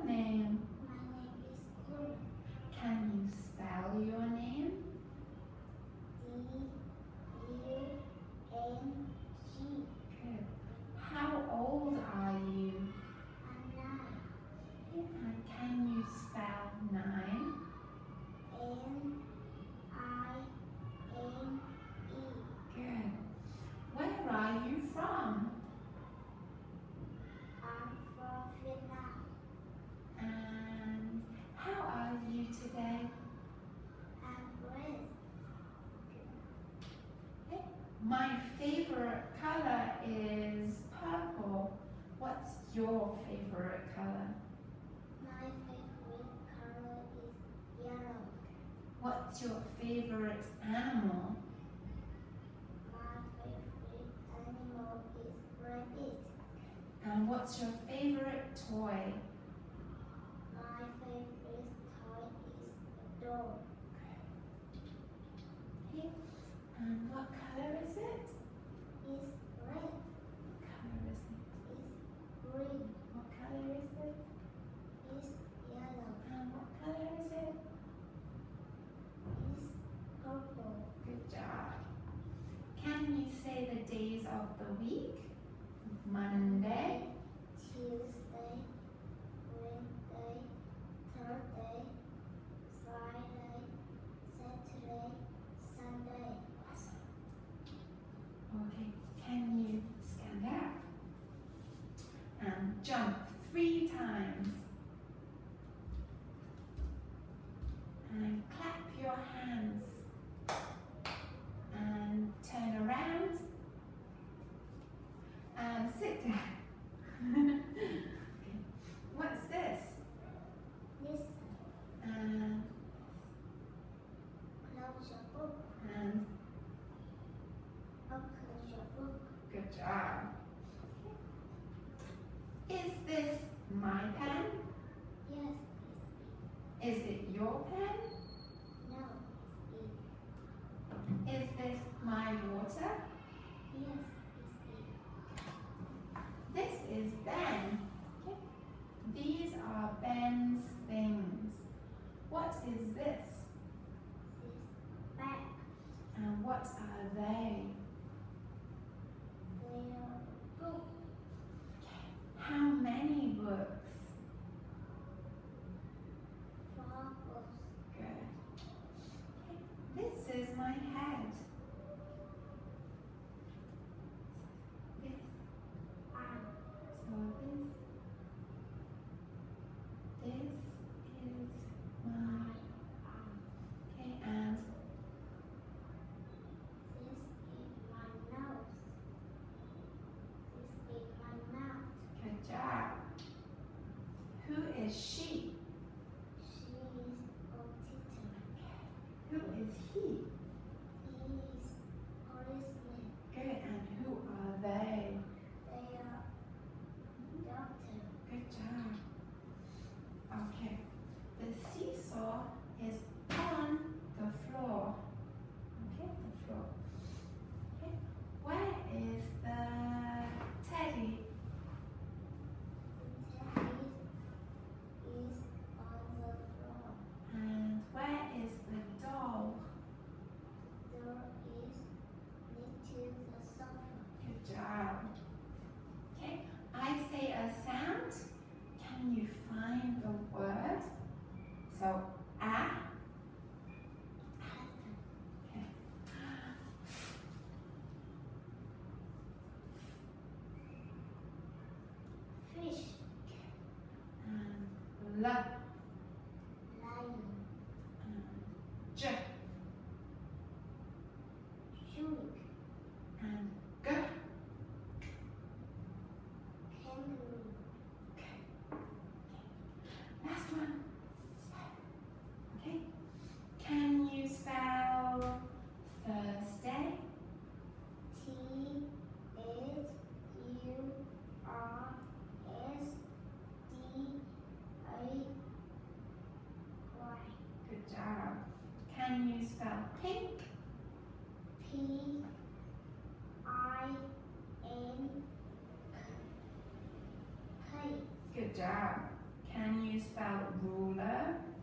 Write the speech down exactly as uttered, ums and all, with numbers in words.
name? My name is Phương. Can you spell your name? D U N G. Good. How old are you? I'm nine. And can you spell nine? N I N E. Good. Where are you from? I'm from Vietnam. And how are you today? I'm great. My favorite color is purple. What's your favorite color? My favorite color is yellow. What's your favorite animal? My favorite animal is rabbit. And what's your favorite toy? My favorite toy is a dog. Okay. And what color is it? It's red. What color is it? It's green. What color is it? It's yellow. And what color is it? It's purple. Good job. Can you say the days of the week? Monday, Tuesday, Wednesday, Thursday, Friday, Saturday, Sunday. Awesome. Okay, can you stand up and jump three times? And clap your hands. And turn around. And sit down. Okay. What's this? This And, close your book. and Open your book. good job. Is this my pen? Yes, Is it your pen? it's no, it's Is this my water? it. Yes, This is Ben. Okay. These are Ben's things. What is this? it's bag. And what are they? They are book. How many books? Four books. Good. Okay. This is my head. This. Arm. So this. This is my. Arm. Okay, and This is my nose. This is my mouth. good job. Who is she? She is a teacher. Who is he? He is policeman. Good. And who are they? They are doctor. Good job. Okay. The seesaw is on the floor. Okay, the floor. Okay. Where is the teddy? The teddy is on the floor. And where is the doll? The door is near to the sofa. Good job. Okay. I say a sound. Can you find the word? So, ah. Okay. Fish. And l. Lion. And j. Shark. And g. Kangaroo. Okay. Last one. Okay. Can you spell Thursday? T H U R S D A Y. Good job. Can you spell pink? P I N K. Good job. Can you spell ruler?